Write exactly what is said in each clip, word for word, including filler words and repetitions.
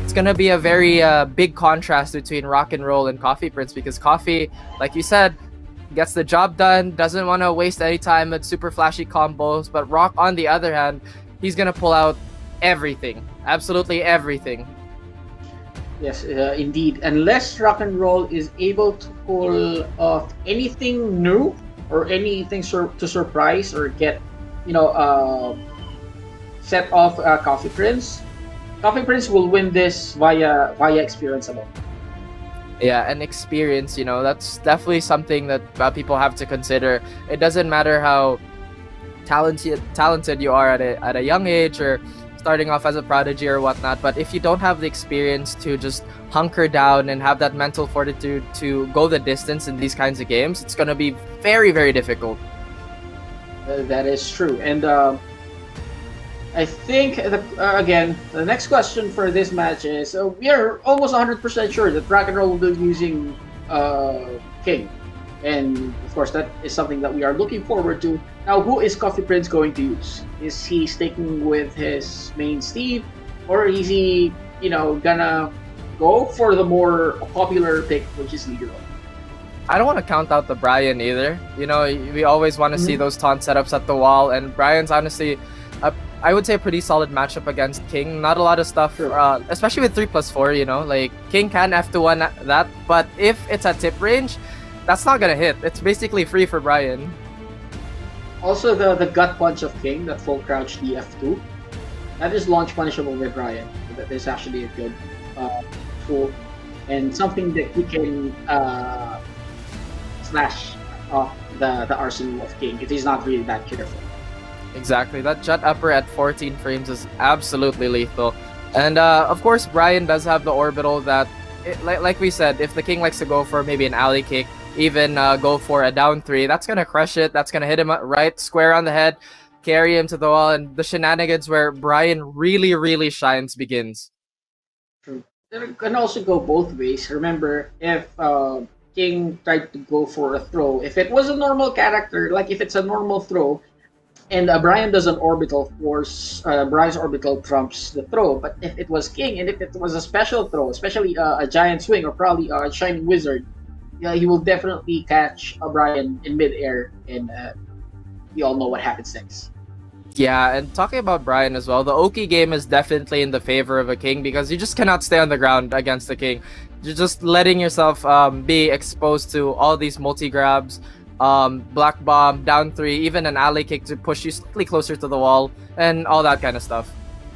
it's gonna be a very uh, big contrast between Rock and Roll and Coffee Prinz, because Coffee, like you said, gets the job done, doesn't want to waste any time with super flashy combos. But Rock, on the other hand, he's gonna pull out everything, absolutely everything. Yes, uh, indeed. Unless Rock and Roll is able to pull off anything new or anything sur to surprise or get, you know, uh, set off uh, Coffee Prinz, Coffee Prinz will win this via via experience alone. Yeah, and experience, you know, that's definitely something that uh, people have to consider. It doesn't matter how talented talented you are at a, at a young age or starting off as a prodigy or whatnot, but if you don't have the experience to just hunker down and have that mental fortitude to go the distance in these kinds of games, it's going to be very, very difficult. Uh, that is true. And uh, I think, the, uh, again, the next question for this match is, uh, we are almost one hundred percent sure that Rock and Roll will be using uh, King. And, of course, that is something that we are looking forward to. Now, who is Coffee Prinz going to use? Is he sticking with his main Steve? Or is he, you know, gonna go for the more popular pick, which is Leroy? I don't want to count out the Brian either. You know, we always want to mm-hmm. see those taunt setups at the wall, and Brian's honestly, a, I would say, a pretty solid matchup against King. Not a lot of stuff, sure. uh, especially with three plus four, you know, like King can F two one that, but if it's at tip range, that's not gonna hit. It's basically free for Brian. Also, the, the gut punch of King, that full crouch D F two, that is launch punishable with Brian. That is actually a good uh, tool and something that he can uh, slash off the, the arsenal of King if he's not really that careful. Exactly. That jet upper at fourteen frames is absolutely lethal. And uh, of course, Brian does have the orbital that, it, like, like we said, if the King likes to go for maybe an alley kick, even uh, go for a down three, that's going to crush it. That's going to hit him right square on the head, carry him to the wall, and the shenanigans where Brian really, really shines begins. True. It can also go both ways. Remember, if uh, King tried to go for a throw, if it was a normal character, like if it's a normal throw, and uh, Brian does an orbital force, uh, Brian's orbital trumps the throw. But if it was King, and if it was a special throw, especially uh, a giant swing or probably a shining wizard, yeah, he will definitely catch Brian in midair, and uh, we all know what happens next. Yeah, and talking about Brian as well, the Oki game is definitely in the favor of a King because you just cannot stay on the ground against the King. You're just letting yourself um, be exposed to all these multi-grabs, um, black bomb, down three, even an alley kick to push you slightly closer to the wall, and all that kind of stuff.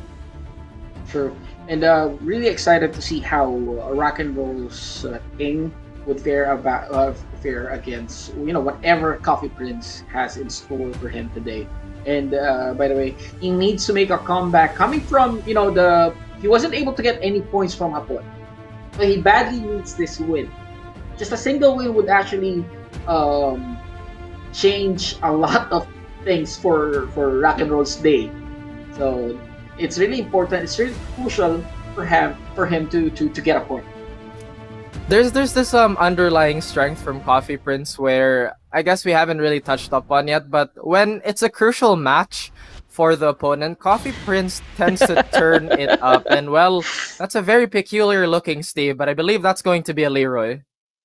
True. And uh, really excited to see how uh, Rock and Roll's uh, King would fare about uh, fare against, you know, whatever Coffee Prinz has in store for him today. And uh, by the way, he needs to make a comeback coming from, you know, the he wasn't able to get any points from Hapon, so he badly needs this win. Just a single win would actually um, change a lot of things for for Rock and Roll's day. So it's really important. It's really crucial for him for him to to to get a point. There's there's this um underlying strength from Coffee Prinz where I guess we haven't really touched up on yet, but when it's a crucial match for the opponent, Coffee Prinz tends to turn it up, and well, that's a very peculiar looking Steve, but I believe that's going to be a Leroy.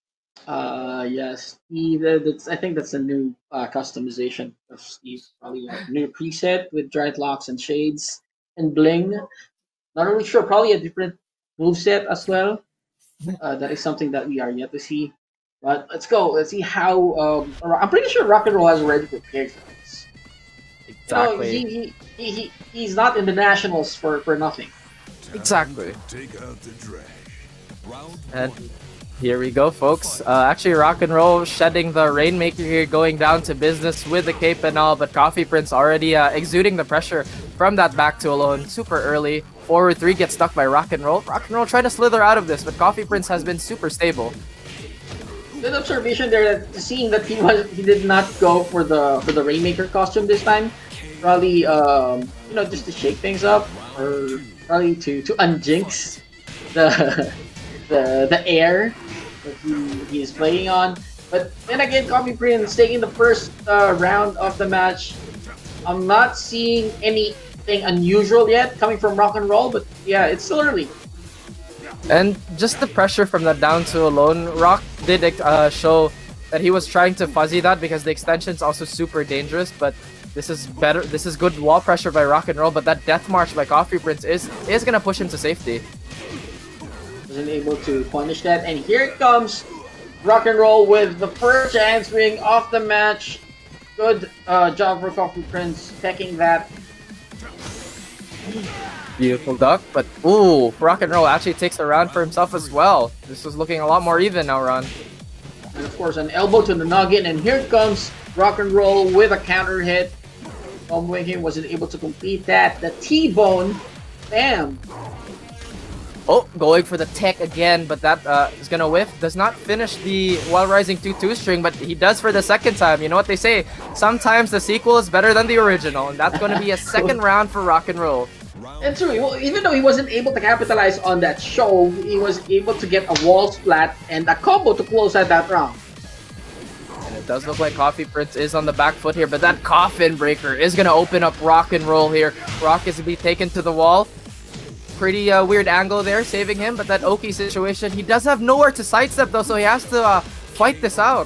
Uh yes, Steve. That's I think that's a new uh, customization of Steve. Probably a new preset with dried locks and shades and bling. Not really sure. Probably a different moveset as well. Uh, that is something that we are yet to see. But let's go. Let's see how. Um, I'm pretty sure Rock and Roll has already prepared for this. Exactly. You know, he, he, he, he's not in the nationals for, for nothing. Exactly. Take out the trash. Round and here we go, folks. Uh, actually, Rock and Roll shedding the Rainmaker here, going down to business with the cape and all, but Coffee Prinz already uh, exuding the pressure from that back two alone super early. Forward three gets stuck by Rock and Roll. Rock and Roll try to slither out of this, but Coffee Prinz has been super stable. Good observation there, that seeing that he was he did not go for the for the Rainmaker costume this time. Probably um, you know, just to shake things up, or probably to to unjinx the the the air that he, he is playing on. But then again, Coffee Prinz taking the first uh, round of the match. I'm not seeing anything unusual yet coming from Rock and Roll, but yeah, it's still early. And just the pressure from that down two alone, Rock did uh, show that he was trying to fuzzy that because the extension is also super dangerous, but this is better. This is good wall pressure by RakEnRol, but that death march by Coffee Prinz is is gonna push him to safety. Wasn't able to punish that, and here it comes, RakEnRol with the first answering of the match. Good uh, job for Coffee Prinz taking that. Beautiful duck, but ooh, RakEnRol actually takes a round for himself as well. This was looking a lot more even now, Ron. And of course, an elbow to the noggin, and here comes RakEnRol with a counter hit. Comboing him, wasn't able to complete that. The T-bone, bam! Oh, going for the tech again, but that uh, is gonna whiff. Does not finish the while rising two two string, but he does for the second time. You know what they say? Sometimes the sequel is better than the original, and that's gonna be a second round for RakEnRol. And true, well, even though he wasn't able to capitalize on that show, he was able to get a wall splat and a combo to close out that round. And it does look like Coffee Prinz is on the back foot here, but that coffin breaker is gonna open up RakEnRol here. Rock is gonna be taken to the wall. Pretty uh, weird angle there, saving him, but that Oki situation, he does have nowhere to sidestep though, so he has to uh, fight this out.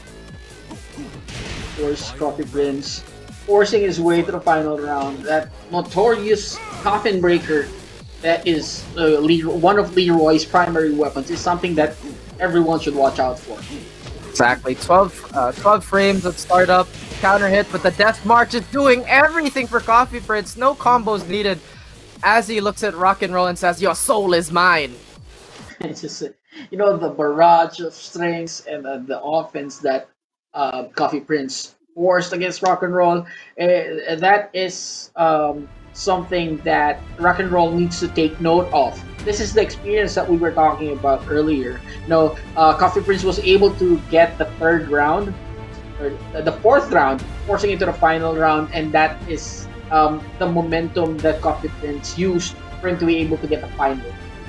Of course, Coffee Prinz forcing his way to the final round. That notorious coffin breaker that is uh, one of Leroy's primary weapons is something that everyone should watch out for. Exactly. twelve, uh, twelve frames at startup, counter hit, but the death march is doing everything for Coffee Prinz. No combos needed as he looks at RakEnRol and says, "Your soul is mine." It's just, you know, the barrage of strings and uh, the offense that uh, Coffee Prinz forced against RakEnRol. Uh, that is um, something that RakEnRol needs to take note of. This is the experience that we were talking about earlier. You know, uh, Coffee Prinz was able to get the third round, or the fourth round, forcing into the final round, and that is um, the momentum that Coffee Prinz used for him to be able to get the final.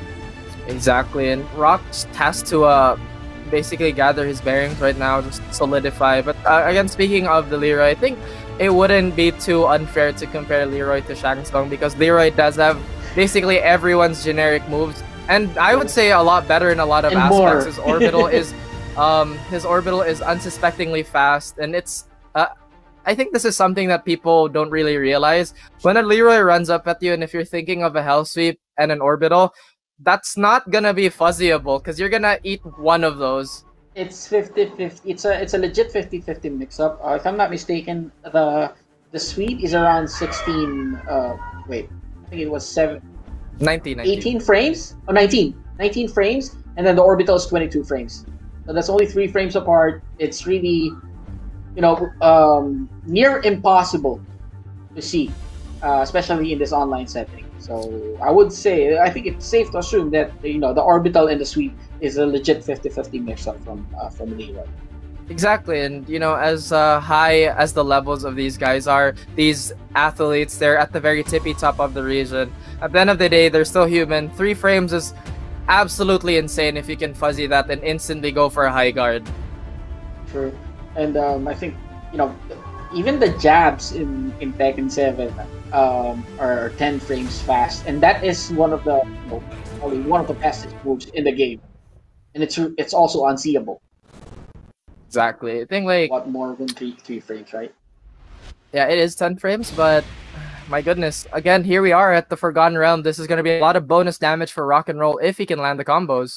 Exactly, and Rock has to uh, basically gather his bearings right now, just solidify. But uh, again, speaking of the Leroy, I think it wouldn't be too unfair to compare Leroy to Shang Tsung because Leroy does have basically everyone's generic moves, and I would say a lot better in a lot of and aspects. More. His orbital is, um, his orbital is unsuspectingly fast, and it's. Uh, I think this is something that people don't really realize. When a Leroy runs up at you, and if you're thinking of a hell sweep and an orbital, that's not gonna be fuzzyable because you're gonna eat one of those. It's fifty fifty. It's a it's a legit fifty fifty mix-up. Uh, if I'm not mistaken, the the sweep is around sixteen. Uh, wait, I think it was seven. nineteen, nineteen. eighteen frames? Oh, nineteen. nineteen frames, and then the orbital is twenty-two frames. So that's only three frames apart. It's really, you know, um, near impossible to see, uh, especially in this online setting. So I would say, I think it's safe to assume that, you know, the orbital and the sweep is a legit fifty fifty mix-up from uh, from Leroy. Exactly, and you know, as uh, high as the levels of these guys are, these athletes, they're at the very tippy top of the region. At the end of the day, they're still human. Three frames is absolutely insane if you can fuzzy that and instantly go for a high guard. True, and um, I think, you know, even the jabs in in Tekken seven um, are ten frames fast, and that is one of the, you know, probably one of the fastest moves in the game, and it's it's also unseeable. Exactly. I think like What more than three three frames, right? yeah, it is ten frames, but my goodness, again, here we are at the Forgotten Realm. This is going to be a lot of bonus damage for RakEnRol if he can land the combos.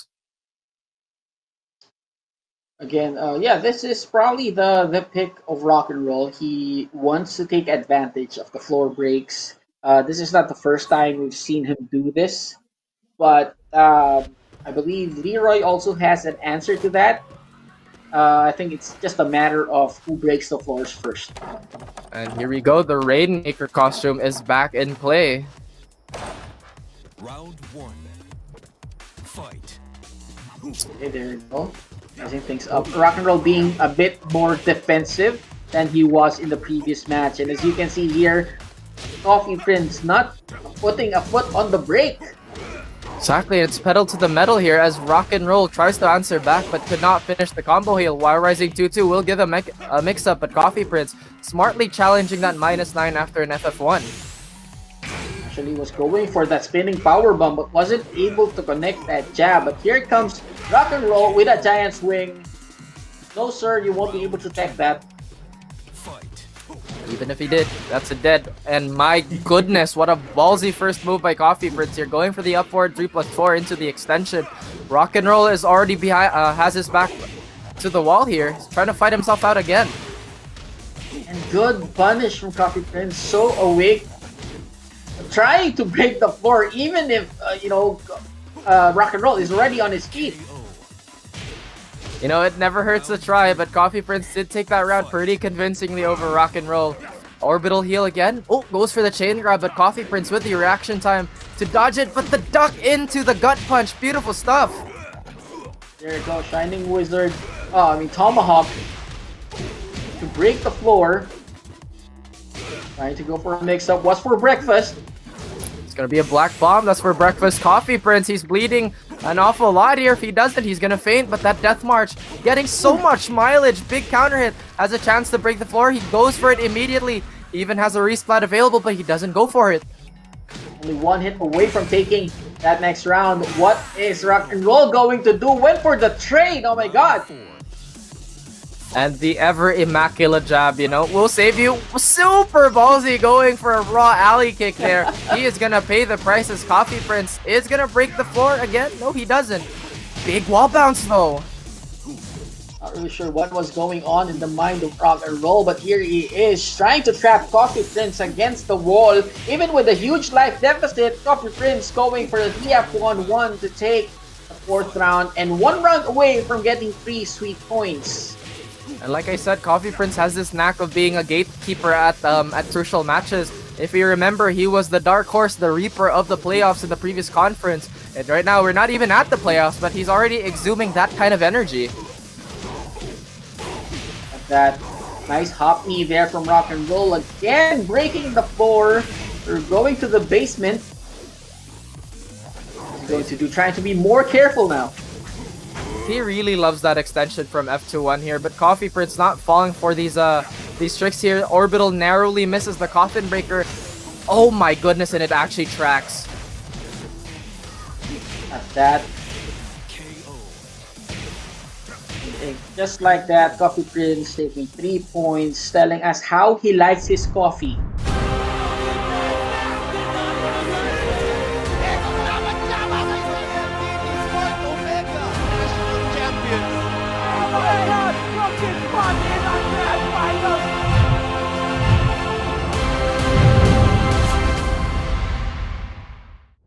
Again, uh, yeah, this is probably the the pick of RakEnRol. He wants to take advantage of the floor breaks. Uh, this is not the first time we've seen him do this, but uh, I believe Leroy also has an answer to that. Uh, I think it's just a matter of who breaks the floors first. And here we go. The Rainmaker costume is back in play. Round one. Fight. Okay, there you go. Messing things up. RakEnRol being a bit more defensive than he was in the previous match. And as you can see here, Coffee Prinz not putting a foot on the brake. Exactly, it's pedal to the metal here as RakEnRol tries to answer back but could not finish the combo heal. While rising two two will give a, mi a mix-up, but Coffee Prinz smartly challenging that minus nine after an F F one. Actually was going for that spinning power bomb, but wasn't able to connect that jab. But here comes Rock and Roll with a giant swing. No sir, you won't be able to tech that. Even if he did, that's a dead. And my goodness, what a ballsy first move by Coffee Prinz here. Going for the upward three plus four into the extension. Rock and Roll is already behind, uh, has his back to the wall here. He's trying to fight himself out again. And good punish from Coffee Prinz. So awake. Trying to break the floor, even if, uh, you know, uh, Rock and Roll is already on his feet. You know, it never hurts to try, but Coffee Prinz did take that round pretty convincingly over Rock and Roll. Orbital heal again. Oh, goes for the chain grab, but Coffee Prinz with the reaction time to dodge it, but the duck into the gut punch. Beautiful stuff. There you go, Shining Wizard. Oh, I mean, Tomahawk to break the floor. Trying to go for a mix-up. What's for breakfast? It's gonna be a black bomb. That's for breakfast. Coffee Prinz, he's bleeding an awful lot here. If he doesn't, he's gonna faint, but that death march getting so much mileage. Big counter hit, has a chance to break the floor. He goes for it immediately. He even has a resplat available, but he doesn't go for it. Only one hit away from taking that next round. What is Rock and Roll going to do? Went for the trade. Oh my god. And the ever immaculate jab, you know, will save you. Super ballsy going for a raw alley kick there. He is gonna pay the price as Coffee Prinz is gonna break the floor again. No, he doesn't. Big wall bounce though. Not really sure what was going on in the mind of Rock and Roll, but here he is trying to trap Coffee Prinz against the wall. Even with a huge life deficit, Coffee Prinz going for a D F one one to take the fourth round and one round away from getting three sweet points. And like I said, Coffee Prinz has this knack of being a gatekeeper at um, at crucial matches. If you remember, he was the dark horse, the reaper of the playoffs in the previous conference. And right now, we're not even at the playoffs, but he's already exhuming that kind of energy. That nice hop knee there from Rock and Roll, again breaking the floor. We're going to the basement. He's going to do, trying to be more careful now. He really loves that extension from F two one here, but Coffee Prinz not falling for these uh these tricks here. Orbital narrowly misses the coffin breaker. Oh my goodness, and it actually tracks. At that. Just like that, Coffee Prinz taking three points, telling us how he likes his coffee.